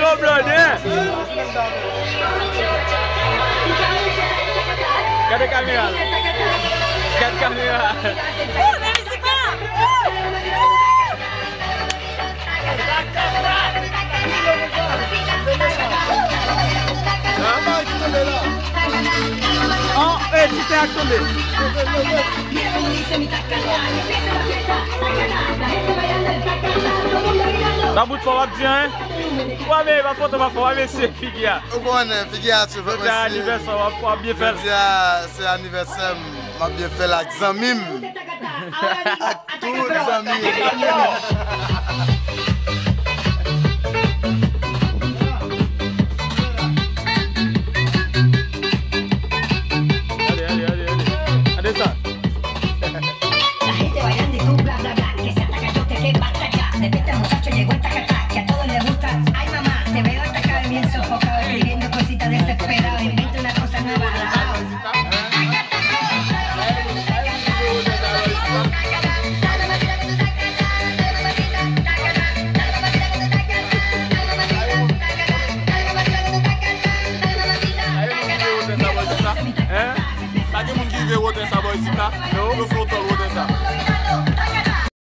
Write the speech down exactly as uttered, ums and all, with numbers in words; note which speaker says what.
Speaker 1: Yo, brother. Cadê a caminhada? Cadê a caminhada?
Speaker 2: Uh, deve se parar!
Speaker 1: Oh, eh, tu t'es actionné. La bout de fois, on bien, hein? Ouais, mais ma photo, ma photo, mais c'est Figia.
Speaker 3: Bon, Figia, tu veux
Speaker 1: C'est anniversaire, on va bien faire.
Speaker 3: C'est anniversaire, m'a bien fait la Xamim. Tous les amis.